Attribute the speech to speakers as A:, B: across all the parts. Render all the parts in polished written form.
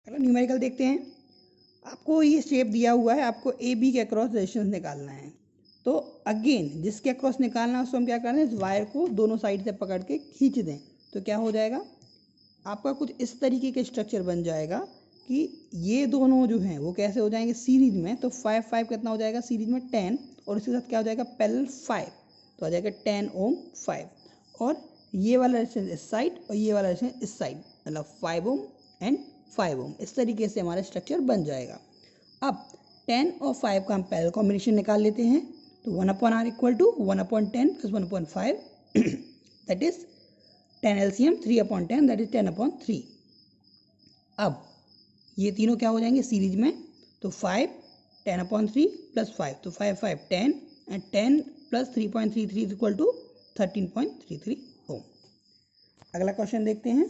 A: अगला न्यूमेरिकल देखते हैं। आपको ये शेप दिया हुआ है, आपको ए बी के अक्रॉस रेजिस्टेंस निकालना है। तो अगेन जिसके अक्रॉस निकालना है उसको हम क्या करना है, इस वायर को दोनों साइड से पकड़ के खींच दें। तो क्या हो जाएगा, आपका कुछ इस तरीके के स्ट्रक्चर बन जाएगा कि ये दोनों जो हैं वो कैसे हो जाएंगे सीरीज में। तो 5 कितना हो जाएगा सीरीज में 10, और इसके साथ क्या हो जाएगा पैरेलल 5, तो आ जाएगा 10 ओम 5। और ये वाला रेजिस्टेंस इस साइड और ये वाला रेजिस्टेंस इस साइड, मतलब 5 ओम एंड 5 ओम। इस तरीके से हमारा स्ट्रक्चर बन जाएगा। अब 10 और 5 का हम पैरेलल कॉम्बिनेशन निकाल लेते हैं। तो 1/r equal to 1/10 plus 1/5 that is 10 LCM 3/10 that is 10/3। अब ये तीनों क्या हो जाएंगे सीरीज में, तो 5 10/3 प्लस 5, तो 5 5 10 and 10 plus 3.33 is equal to 13.33 ohm. अगला क्वेश्चन देखते हैं।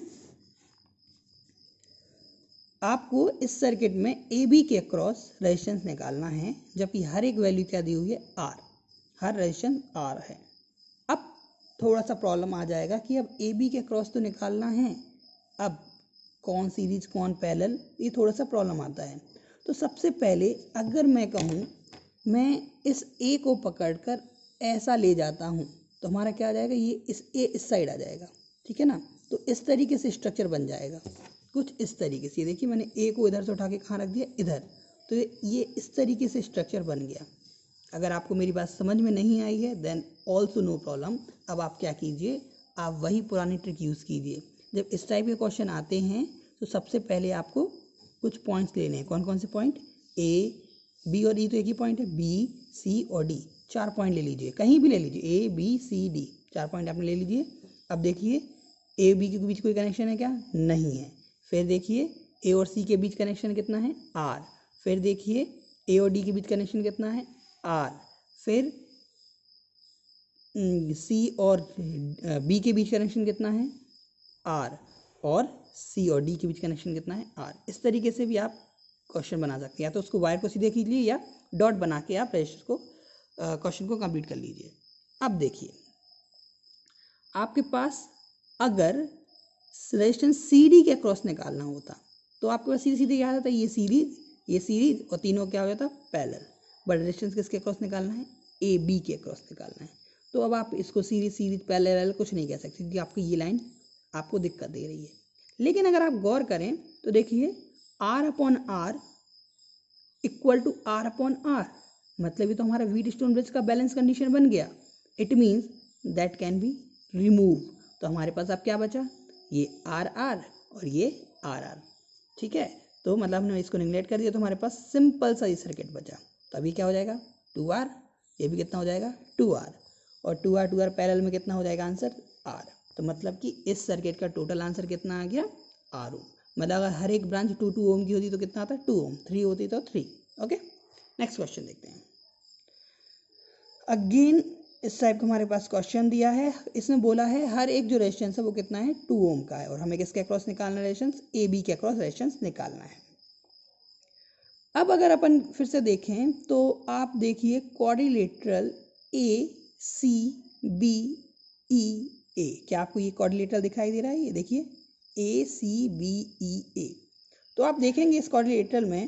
A: आपको इस सर्किट में ए बी के अक्रॉस रेजिस्टेंस निकालना है, जबकि हर एक वैल्यू क्या दी हुई है आर, हर रेजिस्टेंस आर है। अब थोड़ा सा प्रॉब्लम आ जाएगा कि अब ए बी के अक्रॉस तो निकालना है, अब कौन सीरीज कौन पैरेलल, ये थोड़ा सा प्रॉब्लम आता है। तो सबसे पहले अगर मैं कहूँ मैं इस ए को पकड़कर ऐसा ले जाता हूँ तो हमारा क्या आ जाएगा, ये इस साइड आ जाएगा, ठीक है ना। तो इस तरीके से स्ट्रक्चर बन जाएगा कुछ इस तरीके से। देखिए मैंने ए को इधर से उठा के कहाँ रख दिया, इधर, तो ये इस तरीके से स्ट्रक्चर बन गया। अगर आपको मेरी बात समझ में नहीं आई है देन ऑल्सो नो प्रॉब्लम। अब आप क्या कीजिए, आप वही पुरानी ट्रिक यूज़ कीजिए। जब इस टाइप के क्वेश्चन आते हैं तो सबसे पहले आपको कुछ पॉइंट्स लेने हैं। कौन कौन से पॉइंट, ए बी और ई तो एक ही पॉइंट है, बी सी और डी 4 पॉइंट ले लीजिए, कहीं भी ले लीजिए, A B C D 4 point आपने ले लीजिए। अब देखिए ए बी के बीच कोई कनेक्शन है क्या, नहीं है। फिर देखिए ए और सी के बीच कनेक्शन कितना है, आर। फिर देखिए ए और डी के बीच कनेक्शन कितना है, आर। फिर सी और बी के बीच कनेक्शन कितना है, आर। और सी और डी के बीच कनेक्शन कितना है, आर। इस तरीके से भी आप क्वेश्चन बना सकते हैं, या तो उसको वायर को सीधे खींच लीजिए या डॉट बना के आप रेजिस्टर को क्वेश्चन को कंप्लीट कर लीजिए। अब देखिए आपके पास अगर रेजिस्टेंस सी डी के अक्रॉस निकालना होता तो आपके पास सीधे सीधे क्या आता था, ये सीरीज और तीनों क्या हो जाता पैरेलल। बट रेजिस्टेंस किसके अक्रॉस निकालना है, ए बी के अक्रॉस निकालना है। तो अब आप इसको सीरीज पैरेलल कुछ नहीं कह सकते क्योंकि आपकी ये लाइन आपको दिक्कत दे रही है। लेकिन अगर आप गौर करें तो देखिए R/R इक्वल टू R/R, मतलब ये तो हमारा व्हीटस्टोन ब्रिज का बैलेंस कंडीशन बन गया। It means that can be remove. तो हमारे पास अब क्या बचा, ये RR और ये RR, ठीक है। तो मतलब हमने इसको निगलेक्ट कर दिया तो हमारे पास सिंपल सा ये सर्किट बचा। तो अभी क्या हो जाएगा 2R, ये भी कितना हो जाएगा 2R, और 2R पैरेलल में कितना हो जाएगा आंसर R। तो मतलब कि इस सर्किट का टोटल आंसर कितना आ गया R ओम। मतलब अगर हर एक ब्रांच 2 ओम की होती तो कितना आता 2 ओम, 3 होती तो 3। ओके, नेक्स्ट क्वेश्चन देखते हैं। अगेन इस टाइप का हमारे पास क्वेश्चन दिया है। इसमें बोला है हर एक जो रेजिस्टेंस है वो कितना है 2 ओम का है, और हमें किसके अक्रॉस निकालना है रेजिस्टेंस, ए बी के अक्रॉस रेजिस्टेंस निकालना है। अब अगर अपन फिर से देखें तो आप देखिए quadrilateral A C B E ए, क्या आपको ये क्वाड्रिलेटरल दिखाई दे रहा है, ये देखिए ए सी बी ई ए। तो आप देखेंगे इस क्वाड्रिलेटरल में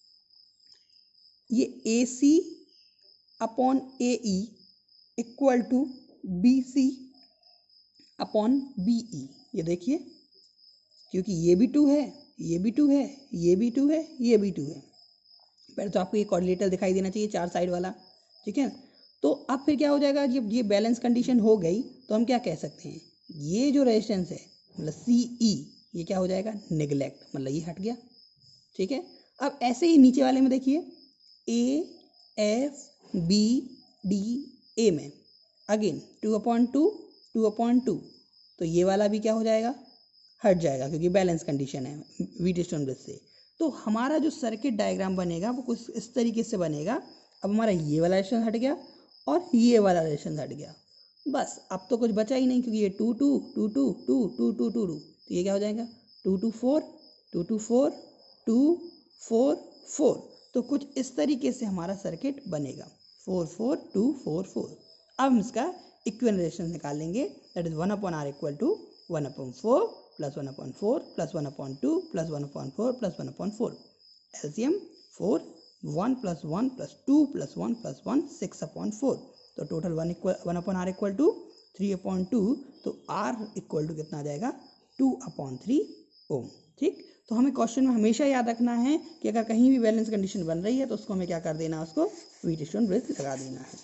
A: ये A C upon A E equal to B C upon B E. ये देखिए क्योंकि ये भी 2 है, ये भी 2 है, ये भी 2 है, ये भी 2 है। पहले तो आपको ये क्वाड्रिलेटरल दिखाई देना चाहिए 4 साइड वाला, ठीक है। तो अब फिर क्या हो जाएगा, जब ये बैलेंस कंडीशन हो गई तो हम क्या कह सकते हैं, ये जो रेजिस्टेंस है मतलब सी ई, ये क्या हो जाएगा निगलेक्ट, मतलब ये हट गया, ठीक है। अब ऐसे ही नीचे वाले में देखिए A F B D A में अगेन 2/2 2/2, तो ये वाला भी क्या हो जाएगा हट जाएगा क्योंकि बैलेंस कंडीशन है व्हीटस्टोन ब्रिज से। तो हमारा जो सर्किट डायग्राम बनेगा वो कुछ इस तरीके से बनेगा। अब हमारा ये वाला रेजिस्टेंस हट गया और ये वाला रेजिस्टेंस हट गया, बस अब तो कुछ बचा ही नहीं क्योंकि ये 2 2 2 2 2 2 2 2 2, तो ये क्या हो जाएगा 2 2 4 2 2 4 2 4 4। तो कुछ इस तरीके से हमारा सर्किट बनेगा 4 4 2 4 4। अब हम इसका इक्विवेलेंट रेजिस्टेंस निकालेंगे, that is 1/R equal to 1/4 plus 1/4 plus 1/2 plus 1/4 plus 1/4 LCM 4 1 plus 1 plus 2 plus 1 plus 1 6/4 तो टोटल 1/r इक्वल टू 3/2 तो r इक्वल टू कितना आ जाएगा 2/3 ओम। ठीक, तो हमें क्वेश्चन में हमेशा याद रखना है कि अगर कहीं भी बैलेंस कंडीशन बन रही है तो उसको हमें क्या कर देना है, उसको व्हीटस्टोन ब्रिज लगा देना है।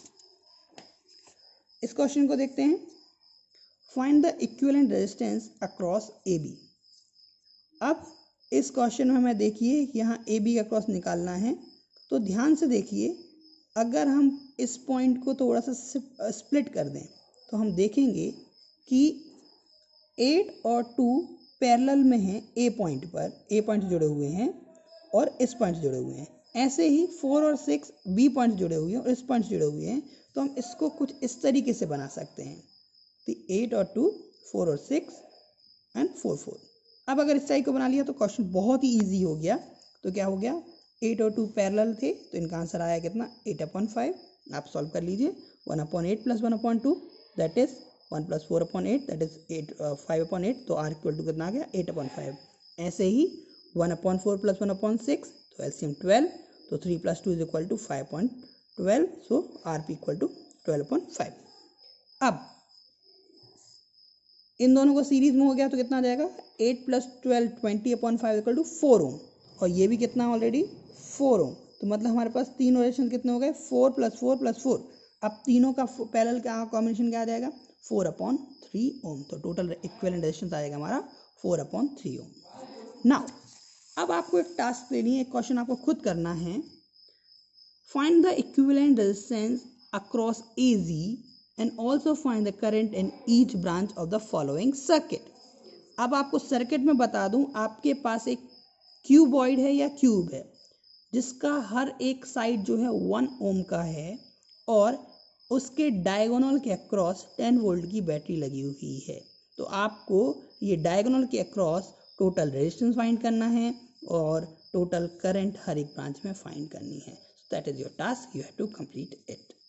A: इस क्वेश्चन को देखते हैं। Find the equivalent resistance across A B. अब इस क्वेश्चन में हमें देखिए यहाँ ए बी का क्रॉस निकालना है, तो ध्यान से देखिए अगर हम इस पॉइंट को थोड़ा सा स्प्लिट कर दें तो हम देखेंगे कि 8 और 2 पैरेलल में हैं ए पॉइंट पर, ए पॉइंट जुड़े हुए हैं और इस पॉइंट जुड़े हुए हैं। ऐसे ही 4 और 6 बी पॉइंट जुड़े हुए हैं और इस पॉइंट जुड़े हुए हैं, तो हम इसको कुछ इस तरीके से बना सकते हैं। तो 8 और 2 4 और 6 एंड 4 4। अब अगर इस टाइप को बना लिया तो क्वेश्चन बहुत ही ईजी हो गया। तो क्या हो गया, 8 और 2 पैरेलल थे तो इनका आंसर आया कितना 8/5। आप सॉल्व कर लीजिए 1/8 plus 1/2 that is 1 plus 4/8 that is 5/8 तो r इक्वल टू कितना आ गया 8/5। ऐसे ही 1/4 प्लस 1/6 तो एलसीएम 12 तो 3 plus 2 is equal to 5/12 so rp equal to 12/5। अब इन दोनों को सीरीज में हो गया तो कितना आ जाएगा 8 प्लस 12 20/5 इक्वल टू 4 ओम और ये भी कितना ऑलरेडी 4 ओम। तो मतलब हमारे पास तीनों रेजिस्टेंस कितने हो गए 4 प्लस 4 प्लस 4। अब तीनों का पैरेलल का कॉम्बिनेशन क्या आ जाएगा 4/3 ओम। तो टोटल इक्विवेलेंट रेजिस्टेंस आ जाएगा हमारा 4/3 ओम। नाउ अब आपको एक टास्क देनी है, एक क्वेश्चन आपको खुद करना है। Find the equivalent resistance across AZ and also find the current in each branch of the following circuit। अब आपको सर्किट में बता दूं, आपके पास एक क्यूबॉइड है या क्यूब है जिसका हर एक साइड जो है 1 ओम का है और उसके डायगोनल के अक्रॉस 10 वोल्ट की बैटरी लगी हुई है। तो आपको ये डायगोनल के अक्रॉस टोटल रेजिस्टेंस फाइंड करना है और टोटल करंट हर एक ब्रांच में फाइंड करनी है। That is your task, you have to complete it.